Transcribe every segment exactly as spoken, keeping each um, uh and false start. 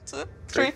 two, three.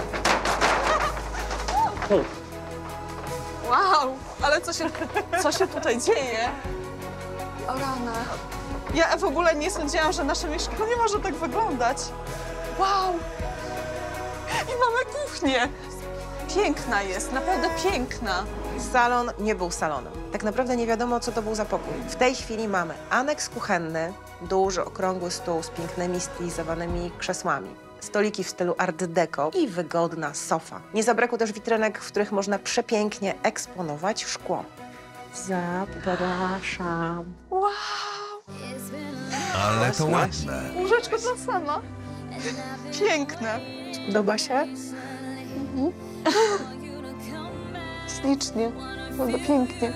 Wow, ale co się, co się tutaj dzieje? O rana. Ja w ogóle nie sądziłam, że nasze mieszkanie może tak wyglądać. Wow. I mamy kuchnię. Piękna jest, naprawdę piękna. Salon nie był salonem. Tak naprawdę nie wiadomo, co to był za pokój. W tej chwili mamy aneks kuchenny, duży, okrągły stół z pięknymi, stylizowanymi krzesłami. Stoliki w stylu art deco i wygodna sofa. Nie zabrakło też witrynek, w których można przepięknie eksponować szkło. Zapraszam. Wow. Ale to ładne. Łóżeczko dla sama. Piękne. Podoba się? Mhm. Ślicznie. Wygląda pięknie.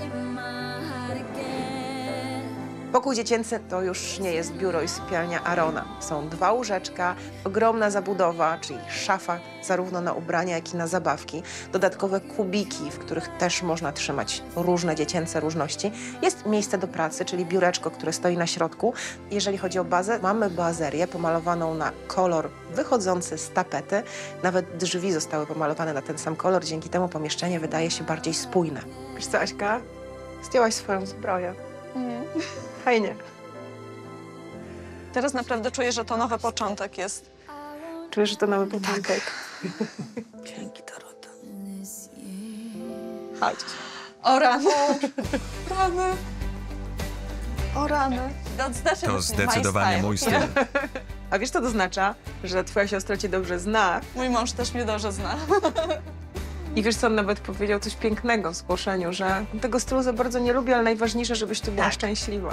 Pokój dziecięcy to już nie jest biuro i sypialnia Arona. Są dwa łóżeczka, ogromna zabudowa, czyli szafa zarówno na ubrania, jak i na zabawki. Dodatkowe kubiki, w których też można trzymać różne dziecięce różności. Jest miejsce do pracy, czyli biureczko, które stoi na środku. Jeżeli chodzi o bazę, mamy boazerię pomalowaną na kolor wychodzący z tapety. Nawet drzwi zostały pomalowane na ten sam kolor, dzięki temu pomieszczenie wydaje się bardziej spójne. Wiesz co, Aśka? Zdjęłaś swoją zbroję. Mhm. Fajnie. Teraz naprawdę czuję, że to nowy początek jest. Czujesz, że to nowy początek? Dzięki, Dorota. Chodź. O rany. Rany. O rany. To zdecydowanie mój styl. A wiesz, co to oznacza? Że twoja siostra cię dobrze zna. Mój mąż też mnie dobrze zna. I wiesz co, on nawet powiedział coś pięknego w zgłoszeniu, że tego stylu za bardzo nie lubi, ale najważniejsze, żebyś ty była Tak. szczęśliwa.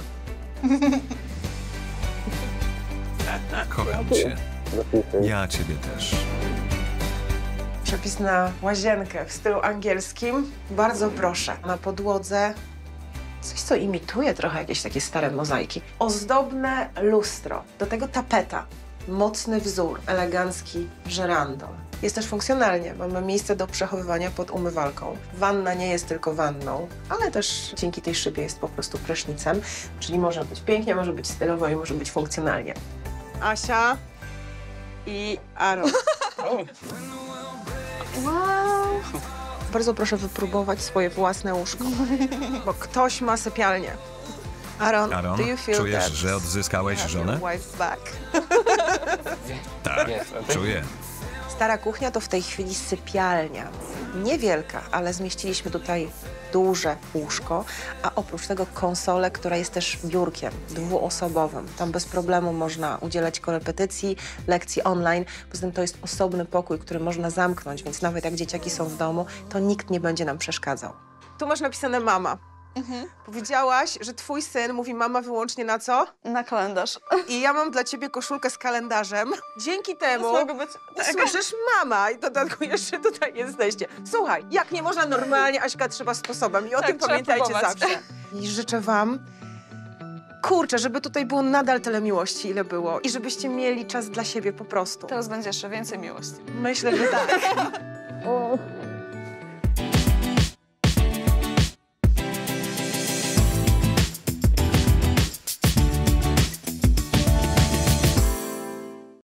Kocham cię. Ja ciebie też. Przepis na łazienkę w stylu angielskim. Bardzo proszę. Na podłodze coś, co imituje trochę jakieś takie stare mozaiki. Ozdobne lustro. Do tego tapeta. Mocny wzór, elegancki żyrandol. Jest też funkcjonalnie. Mamy miejsce do przechowywania pod umywalką. Wanna nie jest tylko wanną, ale też dzięki tej szybie jest po prostu prysznicem. Czyli może być pięknie, może być stylowo i może być funkcjonalnie. Asia i Aaron. Wow. Bardzo proszę wypróbować swoje własne łóżko, bo ktoś ma sypialnię. Aaron, Aaron, do you feel czujesz, that że odzyskałeś you have żonę? your wife back? Tak, czuję. Stara kuchnia to w tej chwili sypialnia. Niewielka, ale zmieściliśmy tutaj duże łóżko, a oprócz tego konsolę, która jest też biurkiem dwuosobowym. Tam bez problemu można udzielać korepetycji, lekcji online. Poza tym to jest osobny pokój, który można zamknąć, więc nawet jak dzieciaki są w domu, to nikt nie będzie nam przeszkadzał. Tu masz napisane mama. Mhm. Powiedziałaś, że twój syn mówi mama wyłącznie na co? Na kalendarz. I ja mam dla ciebie koszulkę z kalendarzem. Dzięki temu Mogę być... Tak. słyszysz mama i w dodatku jeszcze tutaj jesteście. Słuchaj, jak nie można normalnie, Aśka, trzeba sposobem i o Tak, tym trzeba pamiętajcie próbować. zawsze. I życzę wam, kurczę, żeby tutaj było nadal tyle miłości, ile było i żebyście mieli czas dla siebie po prostu. Teraz będzie jeszcze więcej miłości. Myślę, że tak.